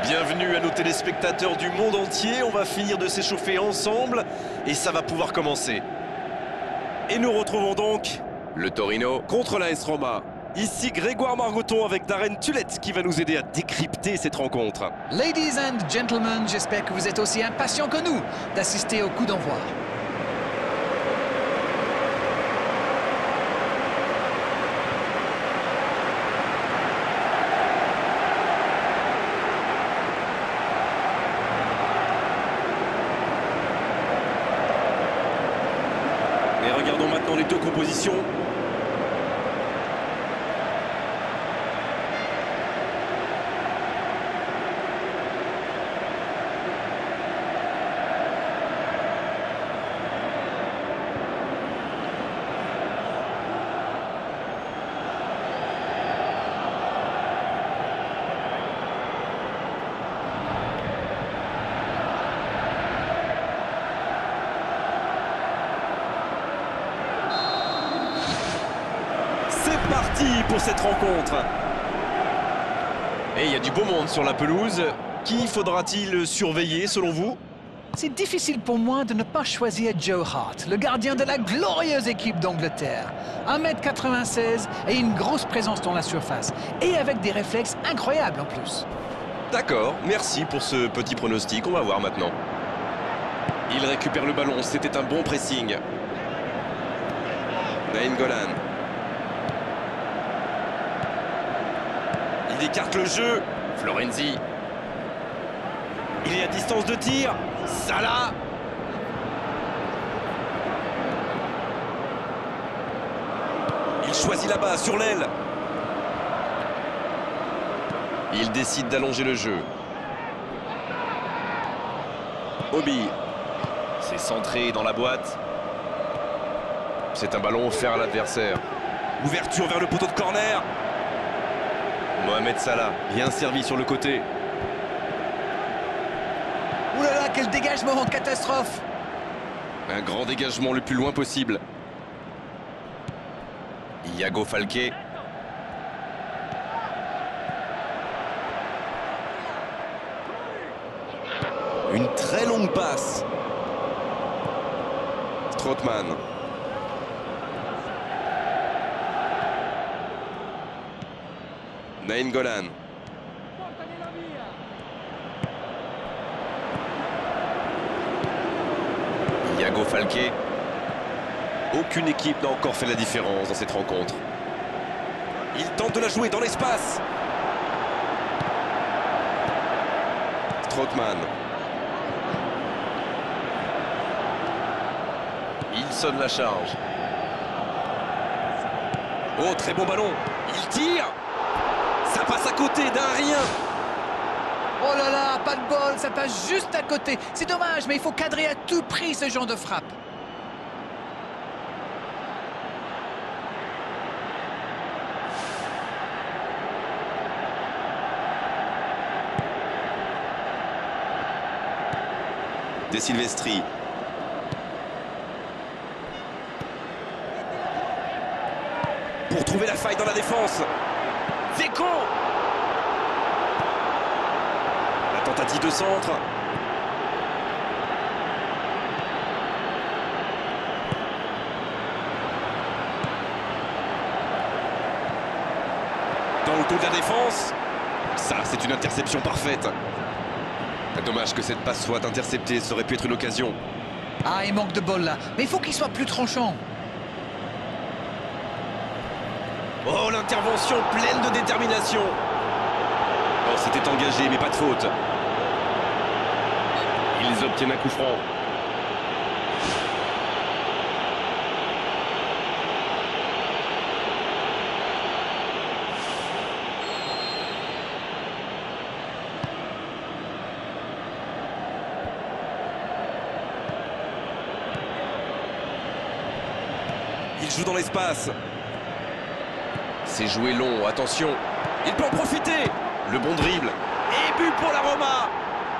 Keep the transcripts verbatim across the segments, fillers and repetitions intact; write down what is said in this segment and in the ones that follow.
Bienvenue à nos téléspectateurs du monde entier. On va finir de s'échauffer ensemble et ça va pouvoir commencer. Et nous retrouvons donc le Torino contre l'A S Roma. Ici Grégoire Margoton avec Darren Tulette qui va nous aider à décrypter cette rencontre. Ladies and gentlemen, j'espère que vous êtes aussi impatients que nous d'assister au coup d'envoi. Et regardons maintenant les deux compositions. Parti pour cette rencontre. Et il y a du beau monde sur la pelouse. Qui faudra-t-il surveiller selon vous? C'est difficile pour moi de ne pas choisir Joe Hart, le gardien de la glorieuse équipe d'Angleterre. un mètre quatre-vingt-seize et une grosse présence dans la surface. Et avec des réflexes incroyables en plus. D'accord, merci pour ce petit pronostic. On va voir maintenant. Il récupère le ballon, c'était un bon pressing. Nainggolan. Il écarte le jeu. Florenzi. Il est à distance de tir. Salah. Il choisit là-bas, sur l'aile. Il décide d'allonger le jeu. Obi. C'est centré dans la boîte. C'est un ballon offert à l'adversaire. Ouverture vers le poteau de corner. Mohamed Salah, bien servi sur le côté. Ouh là là, quel dégagement en catastrophe! Un grand dégagement le plus loin possible. Iago Falqué. Une très longue passe. Strootman. Nainggolan. Iago Falqué. Aucune équipe n'a encore fait la différence dans cette rencontre. Il tente de la jouer dans l'espace. Strootman. Il sonne la charge. Oh, très bon ballon. Il tire. Ça passe à côté d'un rien. Oh là là, pas de bol, ça passe juste à côté. C'est dommage, mais il faut cadrer à tout prix ce genre de frappe. De Silvestri. Pour trouver la faille dans la défense. Zeko. La tentative de centre. Dans le dos de la défense. Ça, c'est une interception parfaite. Dommage que cette passe soit interceptée, ça aurait pu être une occasion. Ah, il manque de bol là, mais il faut qu'il soit plus tranchant. Oh, l'intervention pleine de détermination. Oh, c'était engagé, mais pas de faute. Ils obtiennent un coup franc. Il joue dans l'espace. C'est joué long, attention. Il peut en profiter. Le bon dribble. Et but pour la Roma.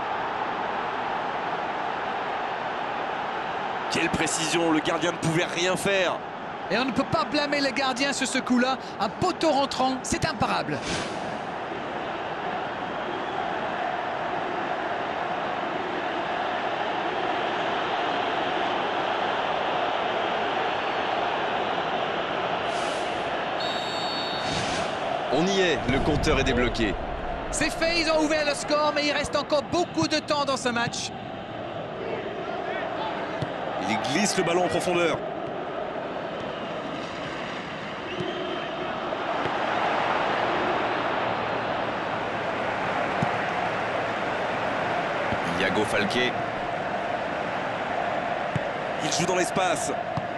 Quelle précision, le gardien ne pouvait rien faire. Et on ne peut pas blâmer le gardien sur ce coup-là. Un poteau rentrant, c'est imparable. On y est, le compteur est débloqué. C'est fait, ils ont ouvert le score, mais il reste encore beaucoup de temps dans ce match. Il glisse le ballon en profondeur. Iago Falqué. Il joue dans l'espace.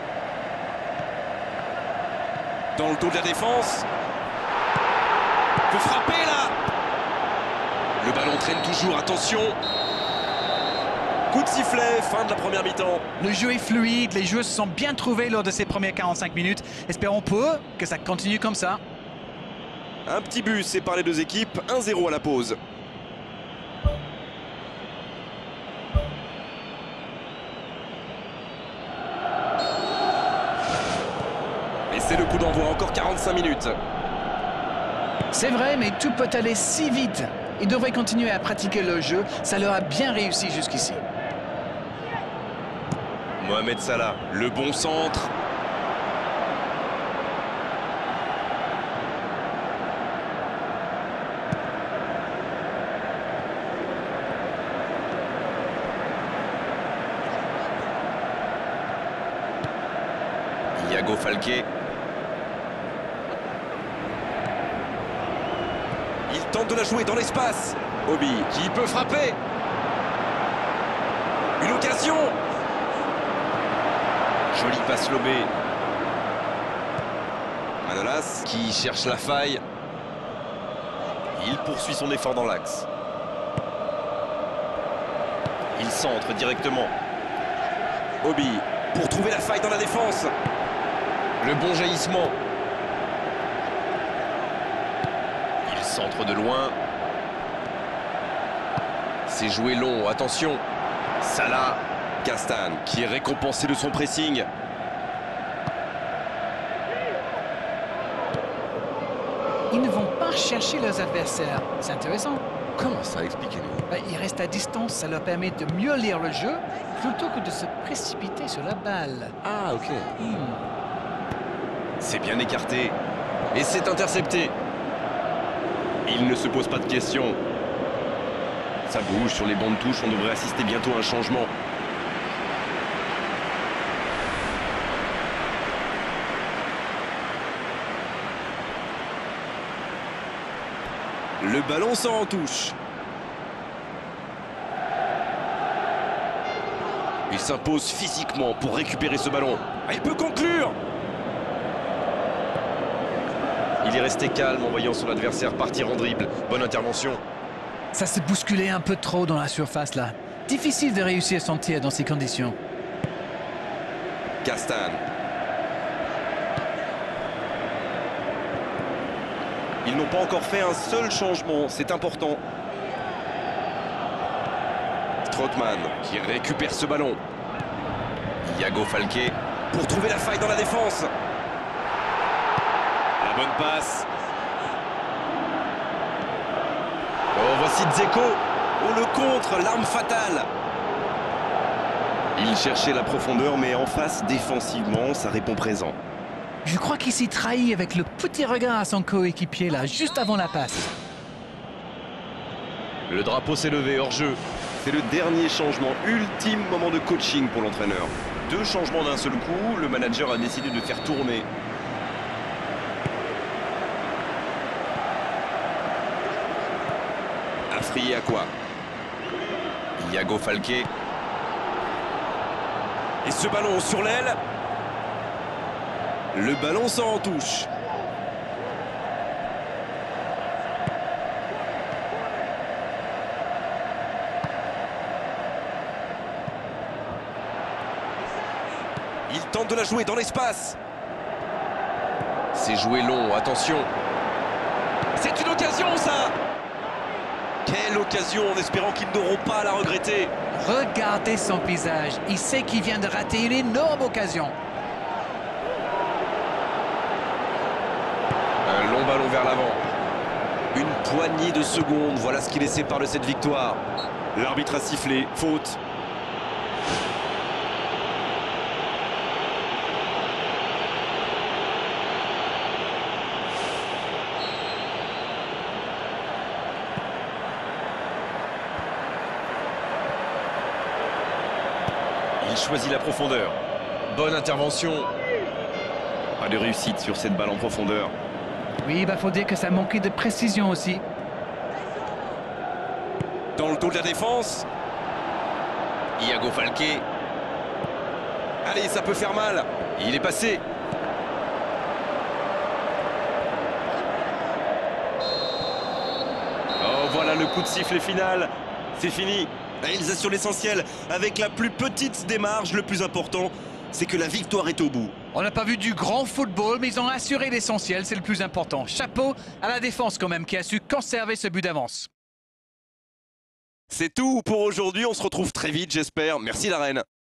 Dans le dos de la défense. Il peut frapper là. Le ballon traîne toujours, attention. Coup de sifflet, fin de la première mi-temps. Le jeu est fluide, les joueurs se sont bien trouvés lors de ces premières quarante-cinq minutes. Espérons peu que ça continue comme ça. Un petit but sépare les deux équipes, un zéro à la pause. Et c'est le coup d'envoi, encore quarante-cinq minutes. C'est vrai, mais tout peut aller si vite. Ils devraient continuer à pratiquer le jeu, ça leur a bien réussi jusqu'ici. Mohamed Salah, le bon centre. Iago Falqué. Il tente de la jouer dans l'espace. Obi qui peut frapper. Une occasion. Jolie passe lobée. Manolas qui cherche la faille. Il poursuit son effort dans l'axe. Il centre directement. Obi pour trouver la faille dans la défense. Le bon jaillissement. Il centre de loin. C'est joué long, attention. Salah. Castan qui est récompensé de son pressing. Ils ne vont pas chercher leurs adversaires. C'est intéressant. Comment ça, expliquez-nous? Ben, ils restent à distance, ça leur permet de mieux lire le jeu plutôt que de se précipiter sur la balle. Ah, ok. Hmm. C'est bien écarté. Et c'est intercepté. Il ne se pose pas de questions. Ça bouge sur les bancs de touche, on devrait assister bientôt à un changement. Le ballon sort en touche. Il s'impose physiquement pour récupérer ce ballon. Ah, il peut conclure. Il est resté calme en voyant son adversaire partir en dribble. Bonne intervention. Ça s'est bousculé un peu trop dans la surface là. Difficile de réussir son tir dans ces conditions. Castan. Ils n'ont pas encore fait un seul changement, c'est important. Strootman qui récupère ce ballon. Iago Falqué pour trouver la faille dans la défense. La bonne passe. Oh, voici Dzeko. Oh, le contre, l'arme fatale. Il cherchait la profondeur, mais en face, défensivement, ça répond présent. Je crois qu'il s'y trahit avec le petit regard à son coéquipier là, juste avant la passe. Le drapeau s'est levé hors jeu. C'est le dernier changement, ultime moment de coaching pour l'entraîneur. Deux changements d'un seul coup, le manager a décidé de faire tourner. Afriyé à quoi? Iago Falqué. Et ce ballon sur l'aile. Le ballon sort en touche. Il tente de la jouer dans l'espace. C'est joué long, attention. C'est une occasion, ça. Quelle occasion, en espérant qu'ils n'auront pas à la regretter. Regardez son visage, il sait qu'il vient de rater une énorme occasion. Un long ballon vers l'avant. Une poignée de secondes, voilà ce qui les sépare de cette victoire. L'arbitre a sifflé, faute. Il choisit la profondeur. Bonne intervention. Pas de réussite sur cette balle en profondeur. Oui, il bah, faut dire que ça manquait de précision aussi. Dans le dos de la défense. Iago Falqué. Allez, ça peut faire mal. Il est passé. Oh, voilà le coup de sifflet final. C'est fini. Ils assurent l'essentiel avec la plus petite des marges. Le plus important, c'est que la victoire est au bout. On n'a pas vu du grand football, mais ils ont assuré l'essentiel, c'est le plus important. Chapeau à la défense quand même, qui a su conserver ce but d'avance. C'est tout pour aujourd'hui. On se retrouve très vite, j'espère. Merci la reine.